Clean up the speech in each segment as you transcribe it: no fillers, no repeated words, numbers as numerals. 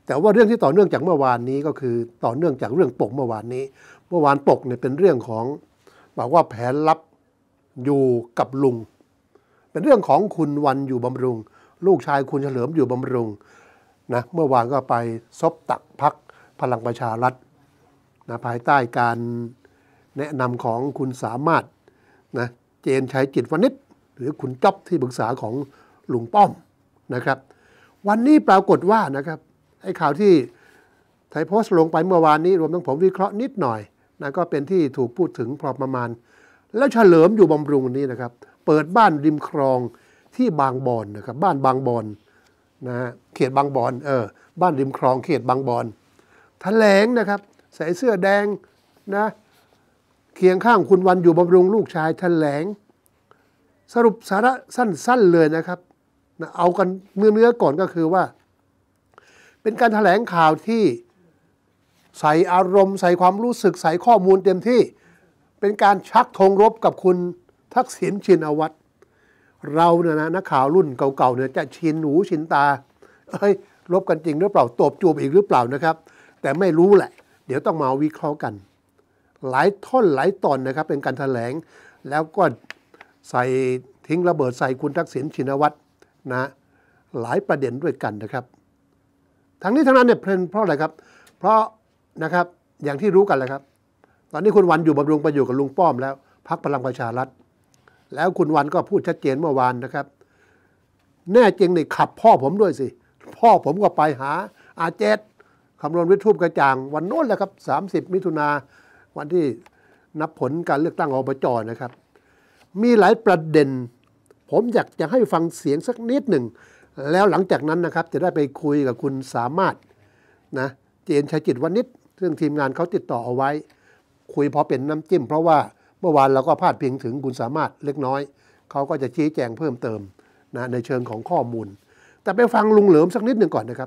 แต่ว่าเรื่องที่ต่อเนื่องจากเมื่อวานนี้ก็คือต่อเนื่องจากเรื่องปกเมื่อวานนี้เมื่อวานปกเนี่ยเป็นเรื่องของบอกว่าแผนลับอยู่กับลุงเป็นเรื่องของคุณวันอยู่บำรุงลูกชายคุณเฉลิมอยู่บำรุงนะเมื่อวานก็ไปซบตักพรรคพลังประชารัฐนะภายใต้การแนะนำของคุณสามารถนะเจนชัยจิตวณิชหรือคุณจ๊อบที่ปรึกษาของลุงป้อมนะครับวันนี้ปรากฏว่านะครับไอ้ข่าวที่ไทยโพสต์ลงไปเมื่อวานนี้รวมทั้งผมวิเคราะห์นิดหน่อยนะก็เป็นที่ถูกพูดถึงพอประมาณแล้วเฉลิมอยู่บำรุงนี้นะครับเปิดบ้านริมคลองที่บางบอนนะครับบ้านบางบอนนะเขตบางบอนบ้านริมคลองเขตบางบอนแถลงนะครับใส่เสื้อแดงนะเคียงข้างคุณวันอยู่บำรุงลูกชายแถลงสรุปสาระสั้นๆเลยนะครับนะเอากันเนื้อก่อนก็คือว่าเป็นการแถลงข่าวที่ใส่อารมณ์ใส่ความรู้สึกใส่ข้อมูลเต็มที่เป็นการชักธงรบกับคุณทักษิณชินวัตรเราเนี่ยนะนักข่าวรุ่นเก่าๆเนี่ยจะชินหูชินตารบกันจริงหรือเปล่าตบจูบอีกหรือเปล่านะครับแต่ไม่รู้แหละเดี๋ยวต้องมาวิเคราะห์กันหลายท่อนหลายตอนนะครับเป็นการแถลงแล้วก็ใส่ทิ้งระเบิดใส่คุณทักษิณชินวัตรนะหลายประเด็นด้วยกันนะครับทั้งนี้ทั้งนั้นเนี่ยเพราะอะไรครับเพราะนะครับอย่างที่รู้กันแหละครับตอนนี้คุณวันอยู่บำรุงไปอยู่กับลุงป้อมแล้วพรรคพลังประชารัฐแล้วคุณวันก็พูดชัดเจนเมื่อวานนะครับแน่จริงนี่ขับพ่อผมด้วยสิพ่อผมก็ไปหาอาเจตคำนวณวิทูปกระจ่างวันโน้นแหละครับ30 มิถุนาวันที่นับผลการเลือกตั้งอบจ.นะครับมีหลายประเด็นผมอยากจะให้ฟังเสียงสักนิดหนึ่งแล้วหลังจากนั้นนะครับจะได้ไปคุยกับคุณสามารถนะเจนชัยจิตวณิชซึ่งทีมงานเขาติดต่อเอาไว้คุยพอเป็นน้ำจิ้มเพราะว่าเมื่อวานเราก็พาดพิงถึงคุณสามารถเล็กน้อยเขาก็จะชี้แจงเพิ่มเติมนะในเชิงของข้อมูลแต่ไปฟังลุงเหลิมสักนิดหนึ่งก่อนนะครับ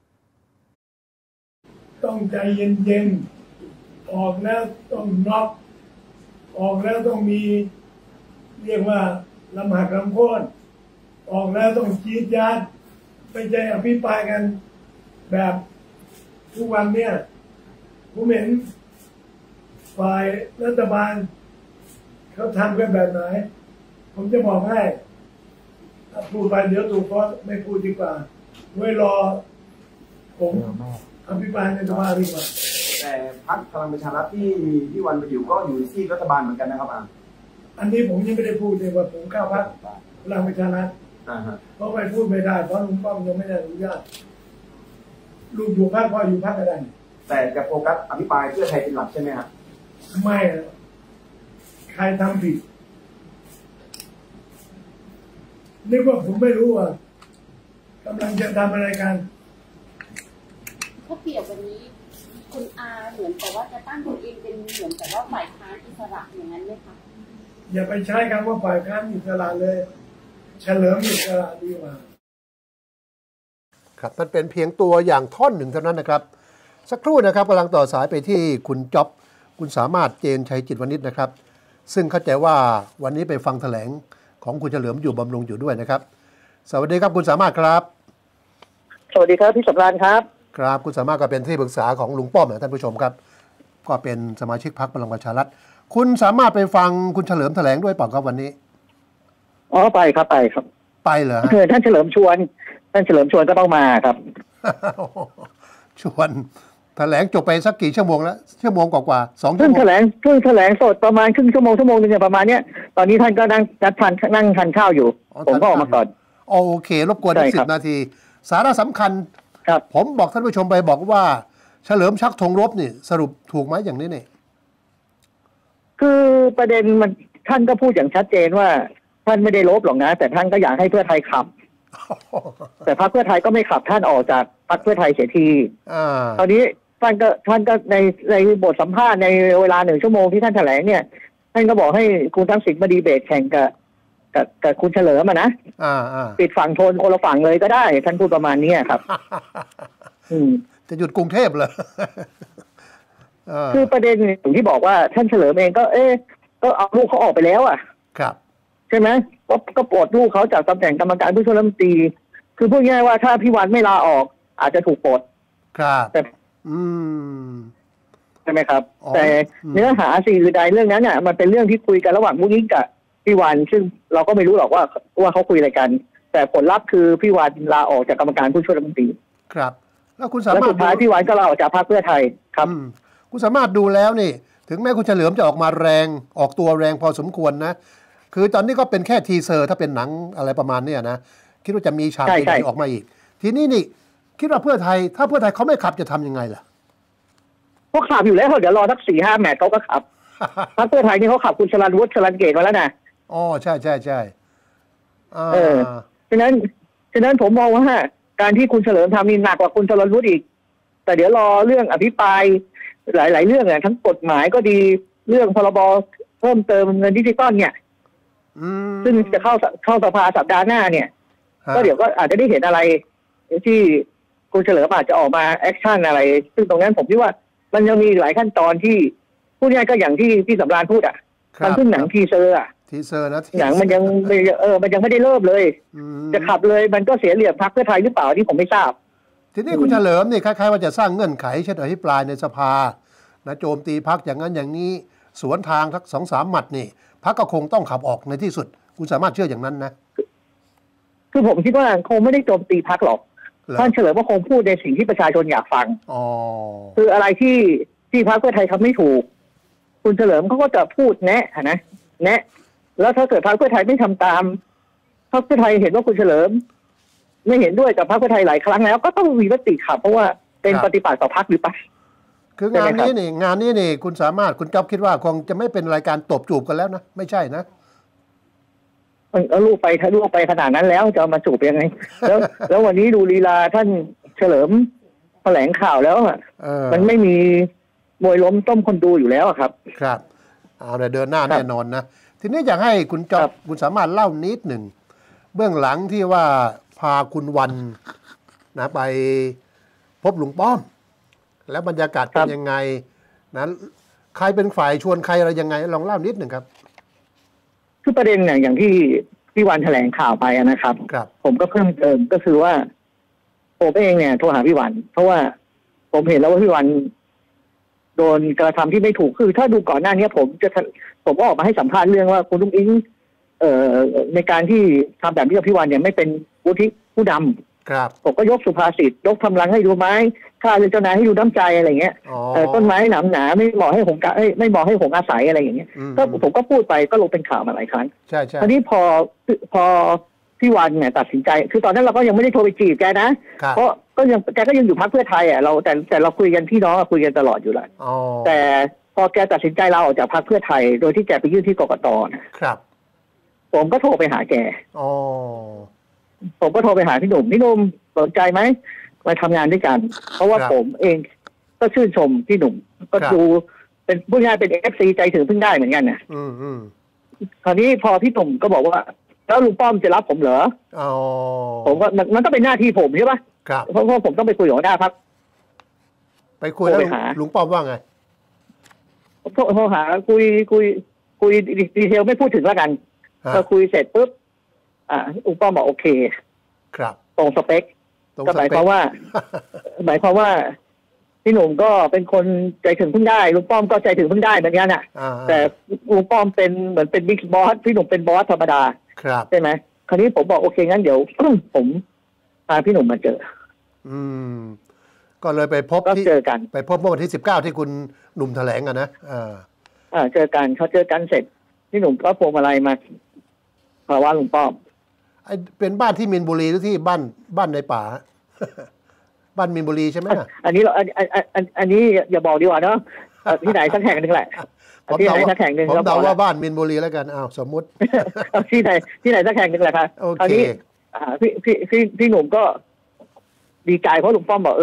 ต้องใจเย็นๆออกแล้วต้องน็อกออกแล้วต้องมีเรียกว่าลำหักลำโค่นออกแล้วต้องจี๊ดจ๊าดไม่ใช่อภิปรายกันแบบทุกวันเนี่ยผมเห็นฝ่ายรัฐบาลเขาทำกันแบบไหนผมจะบอกให้พูดไปเดี๋ยวถูกเพราะไม่พูดดีกว่าไว้รอผมอภิปรายในสภาดีกว่าแต่พรรคพลังประชารัฐที่วันไปอยู่ก็อยู่ที่รัฐบาลเหมือนกันนะครับอันนี้ผมยังไม่ได้พูดเลยว่าผมเข้าพรรคพลังประชารัฐเพราะไปพูดไม่ได้เพราะลุงป้อมยังไม่ได้อนุญาตลูกอยู่พรรคพ่ออยู่พรรคอะไรแต่จะโฟกัสอภิปรายเพื่อไทยเป็นหลักใช่ไหมครับไม่ใครทำผิดนึกว่าผมไม่รู้ว่ากำลังจะทำอะไรกันถ้าเปรียบวันนี้คุณอาเหมือนแต่ว่าจะตั้งตัวเองเป็นเหมือนแต่ว่าฝ่ายค้านอิสระอย่างนั้นไหมคะอย่าไปใช้คำว่าฝ่ายค้านอิสระเลยเฉลิมอิสระดีกว่าครับมันเป็นเพียงตัวอย่างท่อนหนึ่งเท่านั้นนะครับสักครู่นะครับกำลังต่อสายไปที่คุณจ๊อบคุณสามารถเจนชัยจิตวณิชนะครับซึ่งเข้าใจว่าวันนี้ไปฟังแถลงของคุณเฉลิมอยู่บำรุงอยู่ด้วยนะครับสวัสดีครับคุณสามารถครับสวัสดีครับพี่สำราญครับครับคุณสามารถก็เป็นที่ปรึกษาของลุงป้อมนะท่านผู้ชมครับก็เป็นสมาชิกพรรคพลังประชารัฐคุณสามารถไปฟังคุณเฉลิมแถลงด้วยเปล่าครับวันนี้อ๋อไปครับไปเหรอท่านเฉลิมชวนก็ต้องมาครับชวนแถลงจบไปสักกี่ชั่วโมงแล้วชั่วโมงกว่า2 ชั่วโมงเพิ่งแถลงสดประมาณครึ่งชั่วโมงนึงประมาณเนี้ยตอนนี้ท่านก็นั่งทานข้าวอยู่ผมก็ออกมาก่อนโอเครบกวน10 นาทีสาระสำคัญผมบอกท่านผู้ชมไปบอกว่าเฉลิมชักธงรบนี่สรุปถูกไหมอย่างนี้เนี่ยคือประเด็นมันท่านก็พูดอย่างชัดเจนว่าท่านไม่ได้ลบหรอกนะแต่ท่านก็อยากให้เพื่อไทยขับแต่พรรคเพื่อไทยก็ไม่ขับท่านออกจากพรรคเพื่อไทยเสียทีตอนนี้ท่านก็ในบทสัมภาษณ์ในเวลา1 ชั่วโมงที่ท่านแถลงเนี่ยท่านก็บอกให้คุณทักษิณมาดีเบตแข่งกับคุณเฉลิมนะปิดฝั่งทนคนละฝั่งเลยก็ได้ท่านพูดประมาณนี้ครับจะหยุดกรุงเทพเหรอคือประเด็นอย่างที่บอกว่าท่านเฉลิมเองก็ก็เอาลูกเขาออกไปแล้วอ่ะครับใช่ไหมก็ปลดลูกเขาจากตำแหน่งกรรมการผู้ช่วยรัฐมนตรีคือพูดง่ายว่าถ้าพี่วันไม่ลาออกอาจจะถูกปลดครับแต่อืมใช่ไหมครับอ๋อแต่เนื้อหาสิ่งอื่นใดเรื่องนั้นมันเป็นเรื่องที่คุยกันระหว่างมุ้งยิ้งกับพี่วันซึ่งเราก็ไม่รู้หรอกว่าเขาคุยอะไรกัน แต่ผลลัพธ์คือพี่วันลาออกจากกรรมการผู้ช่วยรัฐมนตรีครับ แล้วคุณสาแล้วมารถสุดท้ายพี่วันก็ลาออกจากพรรคเพื่อไทยครับคุณสามารถดูแล้วนี่ ถึงแม้คุณเฉลิมจะออกมาแรงออกตัวแรงพอสมควรนะ คือตอนนี้ก็เป็นแค่ทีเซอร์ถ้าเป็นหนังอะไรประมาณเนี้ยนะคิดว่าจะมีฉากใช่ใหญ่ๆออกมาอีก ทีนี้นี่คิดว่าเพื่อไทยถ้าเพื่อไทยเขาไม่ขับจะทำยังไงล่ะเขาขับอยู่แล้วเดี๋ยวรอสัก4-5 แมตช์เขาก็ขับ พรรคเพื่อไทยนี่เขาขับคุณชลันวุฒิชลันเกตมาแล้วนะอ๋อใช่ใช่ใช่อ่าฉะนั้นผมมองว่าการที่คุณเฉลิมทำนี่หนักกว่าคุณชลันวุฒิอีก แต่เดี๋ยวรอเรื่องอภิปรายหลายๆเรื่องทั้งกฎหมายก็ดีเรื่องพรบเพิ่มเติมเงินดิจิตอลเนี่ยซึ่งจะเข้าสภาสัปดาห์หน้าเนี่ย ก็เดี๋ยวก็อาจจะได้เห็นอะไรที่คุณเฉลิมอาจจะออกมาแอคชั่นอะไร ซึ่งตรงนั้นผมคิดว่ามันยังมีหลายขั้นตอนที่พูดง่ายก็อย่างที่พี่สำราญพูดมันเพิ่งหนังทีเซอร์ทีเซอร์นะหนังมันยังไม่ได้เริ่มเลยจะขับเลยมันก็เสียเหลี่ยมพรรคเพื่อไทยหรือเปล่าที่ผมไม่ทราบทีนี้คุณเฉลิมนี่คล้ายๆว่าจะสร้างเงื่อนไขเช่นอภิปรายในสภานะโจมตีพรรคอย่างนั้นอย่างนี้สวนทางทัก2-3 หมัดนี่พรรคก็คงต้องขับออกในที่สุดคุณสามารถเชื่ออย่างนั้นนะคือผมคิดว่าคงไม่ได้โจมตีพรรคหรอกท่านเฉลิมก็คงพูดในสิ่งที่ประชาชนอยากฟังคืออะไรที่พรรคเพื่อไทยทำไม่ถูกคุณเฉลิมเขาก็จะพูดแนะแล้วถ้าเกิดพรรคเพื่อไทยไม่ทำตามพรรคเพื่อไทยเห็นว่าคุณเฉลิมไม่เห็นด้วยกับพรรคเพื่อไทยหลายครั้งแล้วก็ต้องมีมติขับเพราะว่าเป็นปฏิปักษ์ต่อพรรคหรือเปล่าคืองานนี้นี่คุณสามารถคุณจ๊อบคิดว่าคงจะไม่เป็นรายการตบจูบกันแล้วนะไม่ใช่นะลูกไปขนาดนั้นแล้วจะมาจูบยังไงแล้ววันนี้ดูลีลาท่านเฉลิมแถลงข่าวแล้วมันไม่มีมวยล้มต้มคนดูอยู่แล้วครับครับเอาเดินหน้าแน่นอนนะทีนี้อยากให้คุณจ๊อบคุณสามารถเล่านิดหนึ่งเบื้องหลังที่ว่าพาคุณวันนะไปพบลุงป้อมแล้วบรรยากาศเป็นยังไงนะใครเป็นฝ่ายชวนใครอะไรยังไงลองเล่านิดหนึ่งครับคือประเด็นอย่างที่พี่วันแถลงข่าวไปนะครับผมก็เพิ่มเติมก็คือว่าผมเองเนี่ยโทรหาพี่วันเพราะว่าผมเห็นแล้วว่าพี่วันโดนกระทำที่ไม่ถูกคือถ้าดูก่อนหน้านี้ผมก็ออกมาให้สัมภาษณ์เรื่องว่าคุณลุงอิงในการที่ทำแบบนี้กับพี่วันเนี่ยไม่เป็นผู้นำผมก็ยกสุภาษิตยกทำรังให้ดูไม้ข้าเจ้านายให้ดูน้ำใจอะไรเงี้ยต้นไม้หนามหนาไม่เหมาะให้ผมไม่เหมาะให้ผมอาศัยอะไรอย่างเงี้ยก็ผมก็พูดไปก็ลงเป็นข่าวมาหลายครั้งใช่ใช่ทีนี้พอพี่วันเนี่ยตัดสินใจคือตอนนั้นเราก็ยังไม่ได้โทรไปจีบแกนะเพราะแกก็ยังอยู่พรรคเพื่อไทยแต่เราคุยกันพี่น้องคุยกันตลอดอยู่แล้วแต่พอแกตัดสินใจลาออกจากพรรคเพื่อไทยโดยที่แกไปยื่นที่กกต. นะครับผมก็โทรไปหาแกผมก็โทรไปหาพี่หนุ่มสนใจไหมมาทำงานด้วยกันเพราะว่าผมเองก็ชื่นชมพี่หนุ่มก็ดูเป็นผู้ง่ายเป็นFCใจถึงเพิ่งได้เหมือนกันนะคราวนี้พอพี่หนุ่มก็บอกว่าแล้วลุงป้อมจะรับผมเหรอผมว่ามันต้องเป็นหน้าที่ผมใช่ปะเพราะผมต้องไปคุยกับหัวหน้าพรรคไปคุยแล้วลุงป้อมว่าไงโทรหาคุยดีเทลไม่พูดถึงแล้วกันพอคุยเสร็จปุ๊บลุงป้อมบอกโอเคครับตรงสเปคก็หมายความว่าพี่หนุ่มก็เป็นคนใจถึงเพิ่งได้ลุงป้อมก็ใจถึงเพิ่งได้เหมือนกันน่ะแต่ลุงป้อมเป็นเหมือนเป็นบิ๊กบอสพี่หนุ่มเป็นบอสธรรมดาใช่ไหมคราวนี้ผมบอกโอเคงั้นเดี๋ยวผมพาพี่หนุ่มมาเจอก็เลยไปพบที่เจอกันไปพบเมื่อวันที่19ที่คุณหนุ่มแถลงนะเจอกันเขาเจอกันเสร็จพี่หนุ่มก็พวงมาลัยมาขอว่าลุงป้อมเป็นบ้านที่มีนบุรีหรือที่บ้านในป่า บ้านมีนบุรีใช่ไหมอันนี้อันนี้อย่าบอกดีกว่าเนาะที่ไหนสักแห่งหนึ่งแหละที่ไหนสักแห่งหนึ่งผมเดาว่าบ้านมีนบุรีแล้วกันสมมุติที่ไหนสักแห่งหนึ่งแหละครับคราวนี้พี่หนุ่มก็ดีใจเพราะลุงป้อมบอก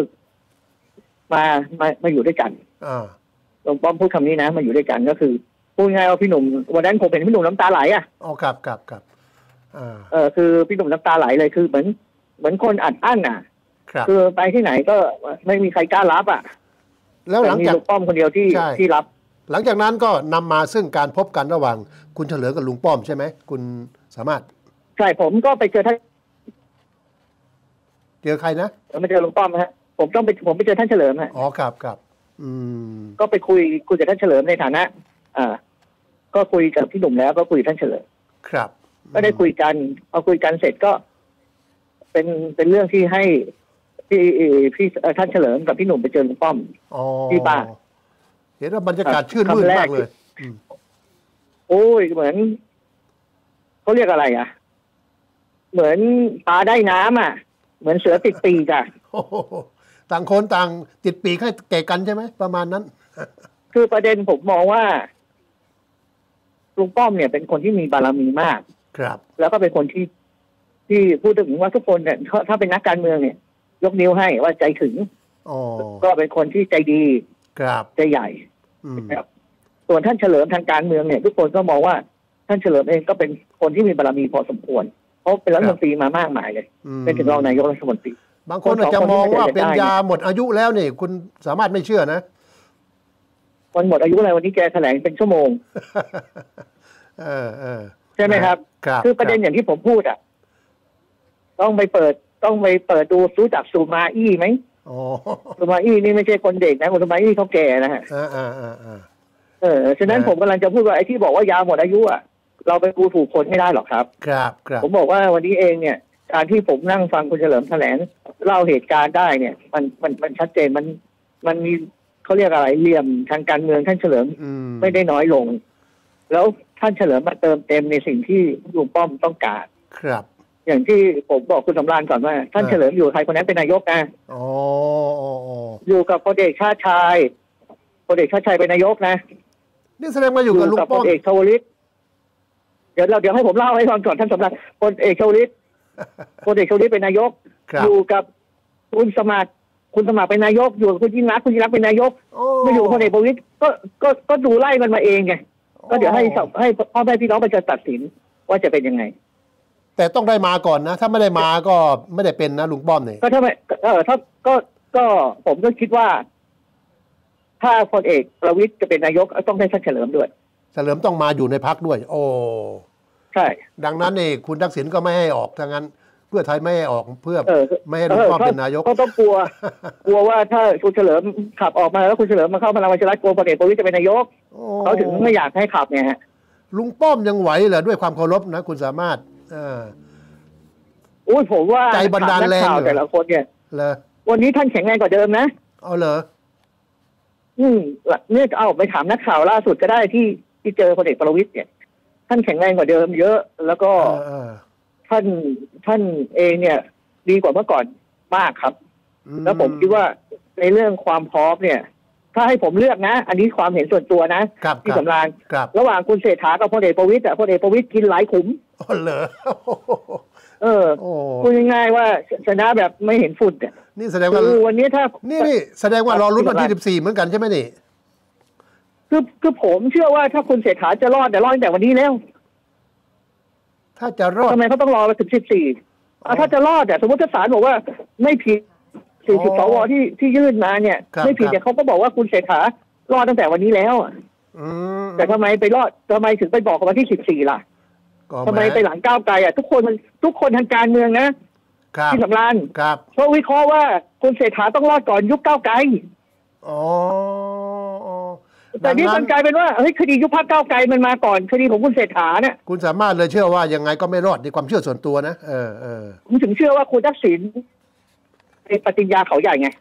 มาอยู่ด้วยกันลุงป้อมพูดคำนี้นะมาอยู่ด้วยกันก็คือพูดง่ายว่าพี่หนุ่มวันนั้นผมเห็นพี่หนุ่มน้ำตาไหลครับคือพี่หนุ่มน้ำตาไหลเลยคือเหมือนคนอัดอั้นคือไปที่ไหนก็ไม่มีใครกล้ารับแล้วหลังจากลุงป้อมคนเดียวที่รับหลังจากนั้นก็นำมาซึ่งการพบกันระหว่างคุณเฉลิมกับลุงป้อมใช่ไหมคุณสามารถใช่ผมก็ไปเจอท่านเจอใครนะไม่เจอลุงป้อมฮะผมไปเจอท่านเฉลิมฮะอ๋อครับครับอืมก็ไปคุยกับท่านเฉลิมในฐานะก็คุยกับพี่หนุ่มแล้วก็คุยกับท่านเฉลิมครับก็ได้คุยกันพอคุยกันเสร็จก็เป็นเรื่องที่ให้พี่ท่านเฉลิมกับพี่หนุ่มไปเจอลุงป้อมอ๋อที่บ้านเห็นว่าบรรยากาศชื่นมื่นมากเลยโอ้ยเหมือนเขาเรียกอะไรอ่ะ เหมือนปลาได้น้ำอ่ะ เหมือนเสือติดปีกอ่ะโอ้โหต่างคนต่างติดปีกให้แก่กันใช่ไหมประมาณนั้นคือประเด็นผมมองว่าลุงป้อมเนี่ยเป็นคนที่มีบารมีมากครับแล้วก็เป็นคนที่พูดถึงว่าทุกคนเนี่ยถ้าเป็นนักการเมืองเนี่ย ยกนิ้วให้ว่าใจถึงอ๋อก็เป็นคนที่ใจดีครับใจใหญ่อืมครับส่วนท่านเฉลิมทางการเมืองเนี่ยทุกคนก็มองว่าท่านเฉลิมเองก็เป็นคนที่มีบารมีพอสมควรเพราะเป็นรัฐมนตรีมามากมายเลยอืมเป็นถึงรองนายกรัฐมนตรีบางคนอาจจะมองว่าเป็นยาหมดอายุแล้วนี่คุณสามารถไม่เชื่อนะวันหมดอายุอะไรวันนี้แกแถลงเป็นชั่วโมง ใช่ไหมครับครับคือประเด็นอย่างที่ผมพูดอ่ะต้องไปเปิดดูรู้จักซูมาอี้ไหมอ๋อซูมาอี้นี่ไม่ใช่คนเด็กนะคุณซูมาอี้เขาแก่นะฮะ ฉะนั้นผมกำลังจะพูดว่าไอ้ที่บอกว่ายาหมดอายุอ่ะเราไปดูถูกคนไม่ได้หรอกครับครับครับผมบอกว่าวันนี้เองเนี่ยการที่ผมนั่งฟังคุณเฉลิมแถลงเล่าเหตุการณ์ได้เนี่ย มันชัดเจนมันมีเขาเรียกอะไรเหลี่ยมทางการเมืองท่านเฉลิม ไม่ได้น้อยลง แล้วท่านเฉลิมมาเติมเต็มในสิ่งที่ลุงป้อมต้องการครับอย่างที่ผมบอกคุณสำราญก่อนว่าท่านเฉลิมอยู่ใครคนนั้นเป็นนายกนะอ๋ออยู่กับพลเอกชาติชายพลเอกชาติชายเป็นนายกนะนี่แสดงว่าอยู่กับลุงพป้อลมเอกชวลิตเดี๋ยวให้ผมเล่าให้ฟังก่อนท่านสำราญพลเอกชวลิตพลเอกชวลิตเป็นนายกครับอยู่กับคุณสมัครเป็นนายกอยู่กับคุณยิ่งรักษณ์เป็นนายกโอ้ไม่อยู่กับพลเอกประวิตรก็ดูไล่มันมาเองไงก็เดี๋ยวให้พ่อแม่พี่น้องประชาชนตัดสินว่าจะเป็นยังไงแต่ต้องได้มาก่อนนะ ถ้าไม่ได้มาก็ไม่ได้เป็นนะลุงป้อมเนี่ยก็ถ้าไม่ถ้าก็ผมก็คิดว่า ถ้าพลเอกประวิตรจะเป็นนายกต้องได้ท่านเฉลิมด้วยเฉลิมต้องมาอยู่ในพักด้วย โอ้ใช่ดังนั้นนี่คุณทักษิณก็ไม่ให้ออกถ้างั้น เพื่อไทยไม่ให้ออกเพื่อไม่ให้ลุงป้อมเป็นนายกก็ต้องกลัวว่าถ้าคุณเฉลิมขับออกมาแล้วคุณเฉลิมมาเข้าพลังประชารัฐกลัวพลเอกประวิตรจะเป็นนายกโอ้เขาถึงไม่อยากให้ขับไงฮะลุงป้อมยังไหวเหรอด้วยความเคารพนะคุณสามารถอุ้ยผมว่าใจบันดาลแรงข่าวแต่ละคนเนี่ยเหรอวันนี้ท่านแข็งแรงกว่าเดิมนะเอาเหรอเนี่ยเอาไปถามนักข่าวล่าสุดก็ได้ที่เจอพลเอกประวิตรเนี่ย ท่านแข็งแรงกว่าเดิมเยอะ แล้วก็ท่านเองเนี่ย ดีกว่าเมื่อก่อนมากครับ แล้วผมคิดว่าในเรื่องความพร้อมเนี่ย ถ้าให้ผมเลือกนะ อันนี้ความเห็นส่วนตัวนะที่สำราญระหว่างคุณเศรษฐากับพลเอกประวิตรพลเอกประวิตรกินหลายขุมอ๋อเหรอพูดง่ายๆว่าชนะแบบไม่เห็นฝุ่นเนี่ยนี่แสดงว่าวันนี้ถ้านี่แสดงว่ารอรุ้นวันที่14เหมือนกันใช่ไหมนี่คือผมเชื่อว่าถ้าคุณเศรษฐาจะรอดแต่รอดตั้งแต่วันนี้แล้วถ้าจะรอดทำไมเขาต้องรอไปถึง14ถ้าจะรอดสมมติถ้าศาลบอกว่าไม่ผิด40 สวที่ยื่นมาเนี่ยไม่ผิดเนี่ยเขาก็บอกว่าคุณเศรษฐารอดตั้งแต่วันนี้แล้วแต่ทำไมถึงไปบอกวันที่14ล่ะทำไมไปหลังก้าวไกลทุกคนทางการเมืองนะที่สำราญเพราะวิเคราะห์ว่าคุณเศรษฐาต้องรอดก่อนยุบก้าวไกลแต่นี่มันกลายเป็นว่าคดียุบพรรคก้าวไกลมันมาก่อนคดีของคุณเศรษฐาเนี่ยคุณสามารถเลยเชื่อว่ายังไงก็ไม่รอดในความเชื่อส่วนตัวนะผมถึงเชื่อว่าคุณทักษิณเป็นปฏิญญาเขาใหญ่ไง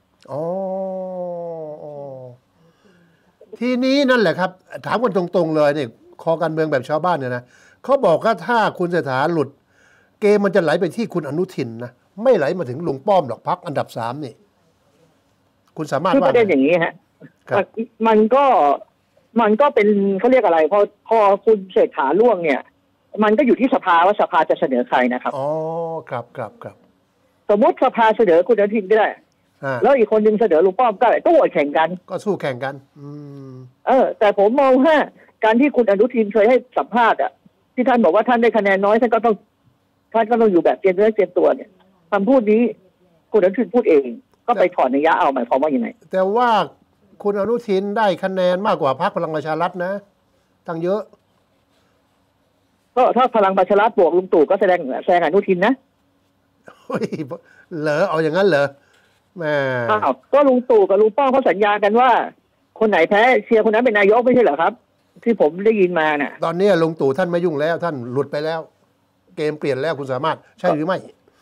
ทีนี้นั่นแหละครับถามกันตรงๆเลยเนี่ยคอการเมืองแบบชาวบ้านเนี่ยนะเขาบอกว่าถ้าคุณเศรษฐาหลุดเกมมันจะไหลไปที่คุณอนุทินนะไม่ไหลมาถึงลุงป้อมหรอกพรรคอันดับ3นี่คุณสามารถว่าประเด็นอย่างนี้ฮะมันก็เป็นเขาเรียกอะไรพอคุณเศรษฐาล่วงเนี่ยมันก็อยู่ที่สภาว่าสภาจะเสนอใครนะครับครับสมมติสภาเสนอคุณอนุทินก็ได้แล้วอีกคนนึงเสนอลุงป้อมก็โหวตแข่งกันก็สู้แข่งกันแต่ผมมองว่าการที่คุณอนุทินเคยให้สัมภาษณ์ที่ท่านบอกว่าท่านได้คะแนนน้อยท่านก็ต้องอยู่แบบเตรียมเนื้อเตรียมตัวเนี่ยคำพูดนี้คุณอนุทินพูดเองก็ไปถอนนัยยะเอาหมายความว่ายังไงแต่ว่าคุณอนุทินได้คะแนนมากกว่าพรรคพลังประชารัฐนะตั้งเยอะก็ถ้าพลังประชารัฐบวกลุงตู่ก็แสดงอนุทินนะเฮ้ยเหรอเอาอย่างนั้นเหรอแม่อ้าวก็ลุงตู่กับลุงป้อมเขาสัญญากันว่า คนไหนแพ้เชียร์คนนั้นเป็นนายกไม่ใช่เหรอครับ ที่ผมได้ยินมาน่ะตอนนี้ลุงตู่ท่านไม่ยุ่งแล้ว ท่านหลุดไปแล้ว เกมเปลี่ยนแล้วคุณสามารถใช่หรือไม่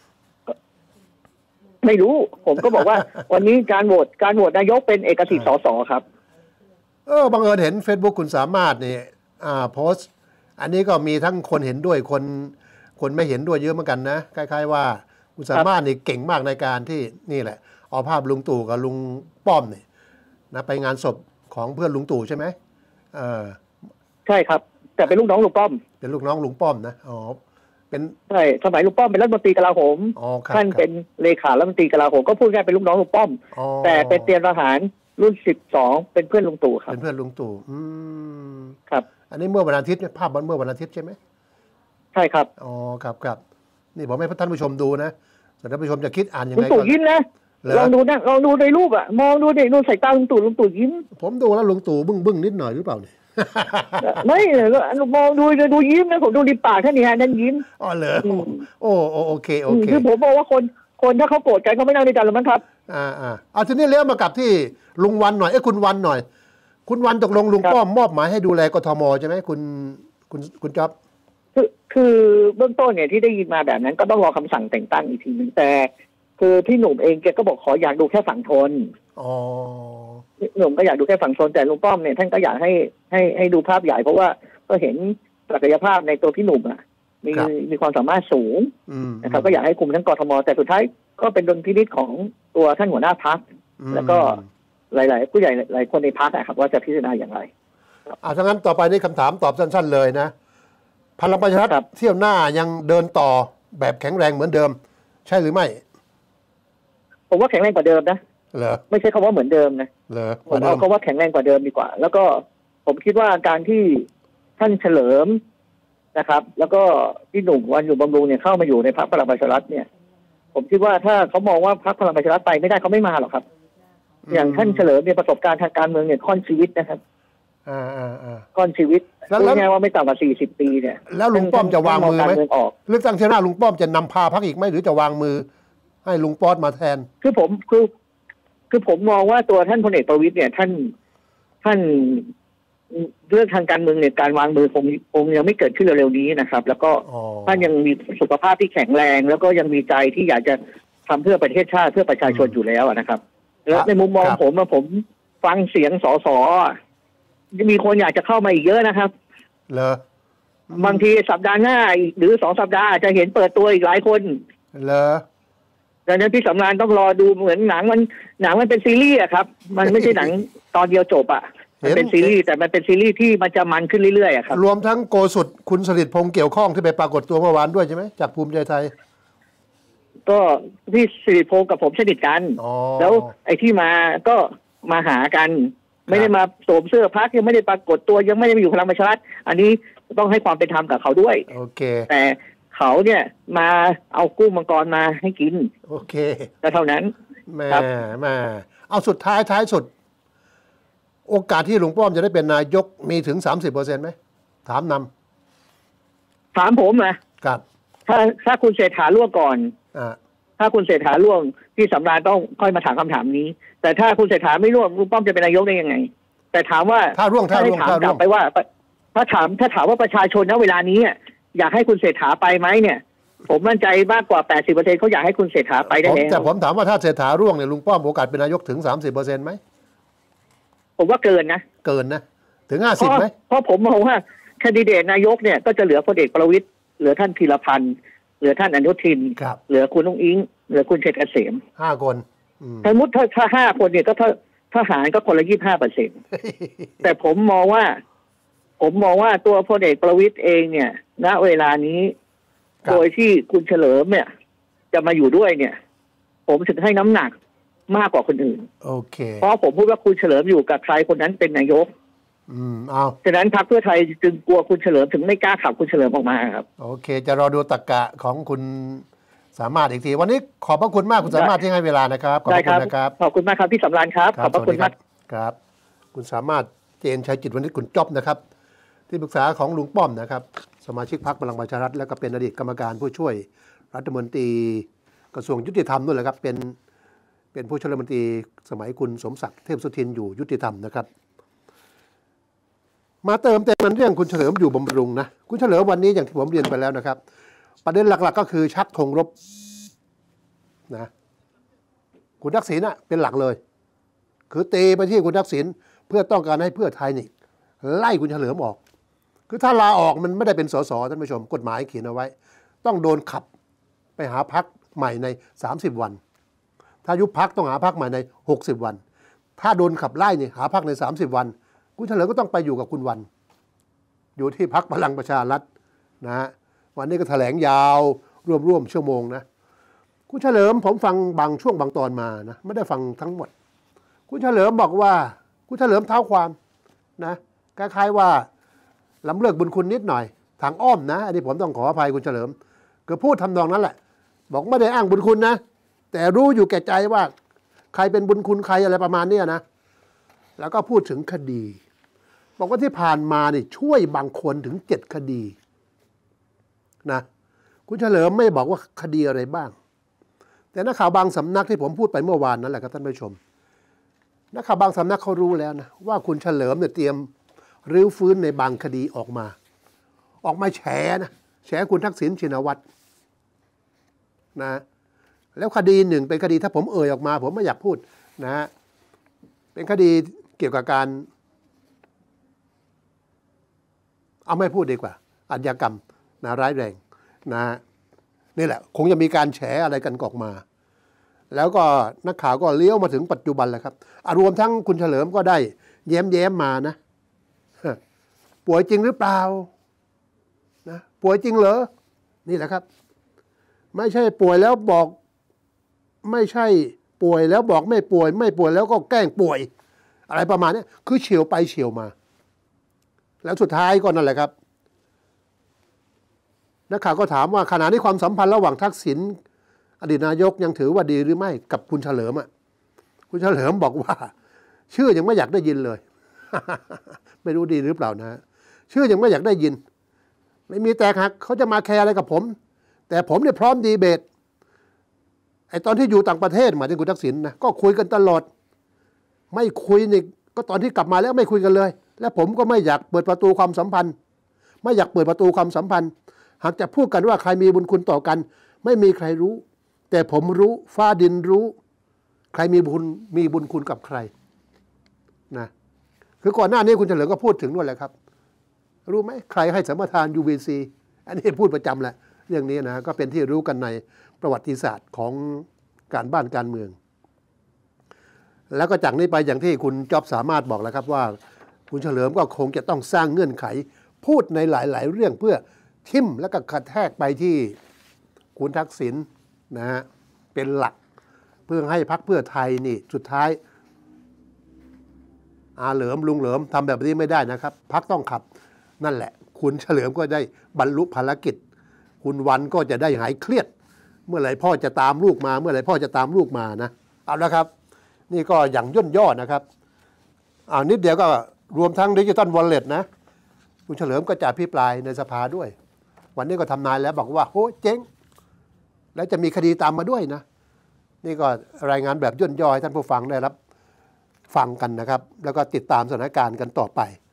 ไม่รู้ ผมก็บอกว่า วันนี้การโหวตนายกเป็นเอกสิทธิ์สสครับบังเอิญเห็น Facebook คุณสามารถนี่โพสต์อันนี้ก็มีทั้งคนเห็นด้วยคนไม่เห็นด้วยเยอะเหมือนกันนะคล้ายๆว่าคุณสามารถนี่เก่งมากในการที่นี่แหละเอาภาพลุงตู่กับลุงป้อมนี่นะไปงานศพของเพื่อนลุงตู่ใช่ไหมใช่ครับ แต่เป็นลูกน้องลุงป้อมเป็นลูกน้องลุงป้อมนะเป็นใช่สมัยลุงป้อมเป็นรัฐมนตรีกลาโหมท่านเป็นเลขารัฐมนตรีกลาโหมก็พูดง่ายเป็นลูกน้องลุงป้อมแต่เป็นเตรียมทหารรุ่น12เป็นเพื่อนลุงตู่ครับเป็นเพื่อนลุงตู่ครับอันนี้เมื่อวันอาทิตย์ภาพเมื่อวันอาทิตย์ใช่ไหมใช่ครับครับนี่ผมให้ท่านผู้ชมดูนะท่านผู้ชมจะคิดอ่านยังไงลุงตู่ยิ้มนะลองดูในรูปอ่ะมองดูดิดูสายตาลุงตู่ยิ้มผมดูแล้วลุงตู่บึ้งนิดหน่อยหรือเปล่าเนี่ยไม่มองดูยิ้มนะผมดูริมปากท่านนี่ฮะนั่นยิ้มอ๋อเหรอโอเคคือผมบอกว่าคนถ้าเขาโกรธกันเขาไม่นั่งด้วยกันหรอกมั้งครับทีนี้เลี้ยวมากับที่ลุงวันหน่อยคุณวันหน่อยคุณวันตกลงลุงป้อมมอบหมายให้ดูแลกทมใช่ไหมคุณจ๊อบคือเบื้องต้นเนี่ยที่ได้ยินมาแบบนั้นก็ต้องรอคำสั่งแต่งตั้งอีกทีนึงแต่คือพี่หนุ่มเองแกก็บอกขออยากดูแค่ฝั่งทนหนุ่มก็อยากดูแค่ฝั่งทนแต่ลุงป้อมเนี่ยท่านก็อยากให้ดูภาพใหญ่เพราะว่าก็เห็นศักยภาพในตัวพี่หนุ่มอ่ะมีความสามารถสูงนะครับก็อยากให้คุมทั้งกทมแต่สุดท้ายก็เป็นดุลพินิจของตัวท่านหัวหน้าพรรคแล้วก็หลายๆผู้ใหญ่หลายคนในพรรคนะครับว่าจะพิจารณาอย่างไรถ้างั้นต่อไปนี้คำถามตอบสั้นๆเลยนะพลังประชารัฐเที่ยวหน้ายังเดินต่อแบบแข็งแรงเหมือนเดิมใช่หรือไม่ผมว่าแข็งแรงกว่าเดิมนะเหรอไม่ใช่คำว่าเหมือนเดิมนะผมเอาคำว่าแข็งแรงกว่าเดิมดีกว่าแล้วก็ผมคิดว่าการที่ท่านเฉลิมนะครับแล้วก็พี่หนุ่มวันอยู่บำรุงเนี่ยเข้ามาอยู่ในพรรคพลังประชารัฐเนี่ยผมคิดว่าถ้าเขามองว่าพรรคพลังประชารัฐไปไม่ได้เขาไม่มาหรอกครับอย่างท่านเฉลิมเนี่ยประสบการณ์ทางการเมืองเนี่ยค่อนชีวิตนะครับค่อนชีวิตแล้วไงว่าไม่ต่ำกว่า40 ปีเนี่ยแล้วลุงป้อมจะวางมือไหมเลือกตั้งเที่ยวหน้าลุงป้อมจะนำพาพรรคอีกไหมหรือจะวางมือให้ลุงป๊อตมาแทนคือผมมองว่าตัวท่านพลเอกประวิตรเนี่ยท่านเรื่องทางการเมืองเนี่ยการวางมือคงยังไม่เกิดขึ้นเร็วๆนี้นะครับแล้วก็ท่านยังมีสุขภาพที่แข็งแรงแล้วก็ยังมีใจที่อยากจะทำเพื่อประเทศชาติเพื่อประชาชนอยู่แล้วนะครับแล้วในมุมมองผมฟังเสียงสสมีคนอยากจะเข้ามาอีกเยอะนะครับเหรอบางทีสัปดาห์หน้าหรือ2 สัปดาห์จะเห็นเปิดตัวอีกหลายคนเหรอดังนั้นพี่สำราญต้องรอดูเหมือนหนังมันเป็นซีรีส์ครับมันไม่ใช่หนังตอนเดียวจบมันเป็นซีรีส์แต่มันเป็นซีรีส์ที่มันจะมันขึ้นเรื่อยๆครับรวมทั้งโกสุดคุณสฤษดิ์พงษ์เกี่ยวข้องที่ไปปรากฏตัวเมื่อวานด้วยใช่ไหมจากภูมิใจไทยก็พี่สฤษดิ์พงษ์กับผมสนิทกันแล้วไอ้ที่มาก็มาหากันไม่ได้มาสวมเสื้อพรรคยังไม่ได้ปรากฏตัวยังไม่ได้มาอยู่พลังประชารัฐอันนี้ต้องให้ความเป็นธรรมกับเขาด้วยโอเคแต่เขาเนี่ยมาเอากุ้งมังกรมาให้กินโอเคก็เท่านั้นแม่เอาสุดท้ายสุดโอกาสที่ลุงป้อมจะได้เป็นนายกมีถึง 30% ไหมถามผมนะครับถ้าคุณเศรษฐาล่วงก่อนถ้าคุณเศรษฐาล่วงพี่สำราญต้องค่อยมาถามคำถามนี้แต่ถ้าคุณเศรษฐาไม่ล่วงลุงป้อมจะเป็นนายกได้ยังไงแต่ถามว่าถ้าถามกลับไปว่าถ้าถามว่าประชาชนณเวลานี้อยากให้คุณเศรษฐาไปไหมเนี่ยผมมั่นใจมากกว่า 80% เขาอยากให้คุณเศรษฐาไปได้แล้วแต่ผมถามว่าถ้าเศรษฐาร่วงเนี่ยลุงป้อมโอกาสเป็นนายกถึง 30% ไหมผมว่าเกินนะถึง50ไหมเพราะผมมองว่าแคนดิเดตนายกเนี่ยก็จะเหลือพลเอกประวิตรเหลือท่านธีรพันธ์เหลือท่านอนุทินเหลือคุณอุ้งอิงเหลือคุณเฉลิมเกษม 5 คนสมมติถ้า5 คนเนี่ยก็ทหารก็คนละ 25% แต่ผมมองว่าตัวพลเอกประวิตรเองเนี่ยณเวลานี้โดยที่คุณเฉลิมเนี่ยจะมาอยู่ด้วยเนี่ยผมถึงให้น้ำหนักมากกว่าคนอื่นโอเคเพราะผมพูดว่าคุณเฉลิมอยู่กับใครคนนั้นเป็นนายกเอาฉะนั้นพรรคเพื่อไทยจึงกลัวคุณเฉลิมถึงไม่กล้าขับคุณเฉลิมออกมาครับโอเคจะรอดูตรรกะของคุณสามารถอีกทีวันนี้ขอบพระคุณมากคุณสามารถที่ให้เวลานะครับขอบคุณนะครับขอบคุณมากครับพี่สำราญครับขอบพระคุณครับคุณสามารถเจนชัยจิตวณิชคุณจ๊อบนะครับที่ปรึกษาของลุงป้อมนะครับสมาชิกพรรคพลังประชารัฐและก็เป็นอดีตกรรมการผู้ช่วยรัฐมนตรีกระทรวงยุติธรรมด้วยแหละครับเป็นเป็นผู้ช่วยรัฐมนตรีสมัยคุณสมศักดิ์เทพสุทินอยู่ยุติธรรมนะครับมาเติมเต็มเรื่องคุณเฉลิมอยู่บำรุงนะคุณเฉลิมวันนี้อย่างที่ผมเรียนไปแล้วนะครับประเด็นหลักๆก็คือชักธงรบนะคุณทักษิณเป็นหลักเลยคือตีไปที่คุณทักษิณเพื่อต้องการให้เพื่อไทยนี่ไล่คุณเฉลิมออกคือถ้าลาออกมันไม่ได้เป็นสสท่านผู้ชมกฎหมายเขียนเอาไว้ต้องโดนขับไปหาพรรคใหม่ใน30 วันถ้ายุบพรรคต้องหาพรรคใหม่ใน60 วันถ้าโดนขับไล่นี่หาพรรคใน30 วันคุณเฉลิมก็ต้องไปอยู่กับคุณวันอยู่ที่พรรคพลังประชารัฐนะฮะวันนี้ก็แถลงยาวร่วมชั่วโมงนะคุณเฉลิมผมฟังบางช่วงบางตอนมานะไม่ได้ฟังทั้งหมดคุณเฉลิมบอกว่าคุณเฉลิมเท้าความนะคล้ายๆว่าล้ำเลิกบุญคุณนิดหน่อยทางอ้อมนะอันนี้ผมต้องขออภัยคุณเฉลิมคือพูดทำนองนั้นแหละบอกไม่ได้อ้างบุญคุณนะแต่รู้อยู่แก่ใจว่าใครเป็นบุญคุณใครอะไรประมาณนี้นะแล้วก็พูดถึงคดีบอกว่าที่ผ่านมานี่ช่วยบางคนถึง7 คดีนะคุณเฉลิมไม่บอกว่าคดีอะไรบ้างแต่นักข่าวบางสำนักที่ผมพูดไปเมื่อวานนั่นแหละครับท่านผู้ชมนักข่าวบางสำนักเขารู้แล้วนะว่าคุณเฉลิมเนี่ยเตรียมรื้อฟื้นในบางคดีออกมาแฉนะแฉคุณทักษิณชินวัตรนะแล้วคดีหนึ่งเป็นคดีถ้าผมเอ่ยออกมาผมไม่อยากพูดนะฮะเป็นคดีเกี่ยวกับการเอาไม่พูดดีกว่าอาชญากรรมนะร้ายแรงนะนี่แหละคงจะมีการแฉอะไรกันออกมาแล้วก็นักข่าวก็เลี้ยวมาถึงปัจจุบันแล้วครับรวมทั้งคุณเฉลิมก็ได้แย้มมานะป่วยจริงหรือเปล่านะป่วยจริงเหรอนี่แหละครับไม่ใช่ป่วยแล้วบอกไม่ใช่ป่วยแล้วบอกไม่ป่วยแล้วก็แกล้งป่วยอะไรประมาณนี้คือเฉียวไปเฉียวมาแล้วสุดท้ายก็นั่นแหละครับนักข่าวก็ถามว่าขณะนี้ความสัมพันธ์ระหว่างทักษิณอดีตนายกยังถือว่าดีหรือไม่กับคุณเฉลิมคุณเฉลิมบอกว่าชื่อยังไม่อยากได้ยินเลย ไม่รู้ดีหรือเปล่านะชื่อยังไม่อยากได้ยินไม่มีแตกหักเขาจะมาแคร์อะไรกับผมแต่ผมเนี่ยพร้อมดีเบตไอ้ตอนที่อยู่ต่างประเทศหมายถึงคุณทักษิณนะก็คุยกันตลอดไม่คุยนี่ก็ตอนที่กลับมาแล้วไม่คุยกันเลยและผมก็ไม่อยากเปิดประตูความสัมพันธ์ไม่อยากเปิดประตูความสัมพันธ์หากจะพูดกันว่าใครมีบุญคุณต่อกันไม่มีใครรู้แต่ผมรู้ฟ้าดินรู้ใครมีบุญคุณกับใครนะคือก่อนหน้านี้คุณเฉลิมก็พูดถึงนู่นแหละครับรู้ไหมใครให้สัมปทาน UVC อันนี้พูดประจำแหละเรื่องนี้นะก็เป็นที่รู้กันในประวัติศาสตร์ของการบ้านการเมืองแล้วก็จากนี้ไปอย่างที่คุณจ๊อบสามารถบอกแล้วครับว่าคุณเฉลิมก็คงจะต้องสร้างเงื่อนไขพูดในหลายๆเรื่องเพื่อทิ่มแล้วก็กระแทกไปที่คุณทักษิณนะฮะเป็นหลักเพื่อให้พรรคเพื่อไทยนี่สุดท้ายเหลิมลุงเหลิมทำแบบนี้ไม่ได้นะครับพรรคต้องขับนั่นแหละคุณเฉลิมก็ได้บรรลุภารกิจคุณวันก็จะได้หายเครียดเมื่อไหร่พ่อจะตามลูกมานะเอาละครับนี่ก็อย่างย่นย่อนะครับนิดเดียวก็รวมทั้งดิจิตอลวอลเล็ตนะคุณเฉลิมก็จะอภิปรายในสภาด้วยวันนี้ก็ทำนายแล้วบอกว่าโอ้เจ๊งแล้วจะมีคดีตามมาด้วยนะนี่ก็รายงานแบบย่นย่อให้ท่านผู้ฟังได้รับฟังกันนะครับแล้วก็ติดตามสถานการณ์กันต่อไป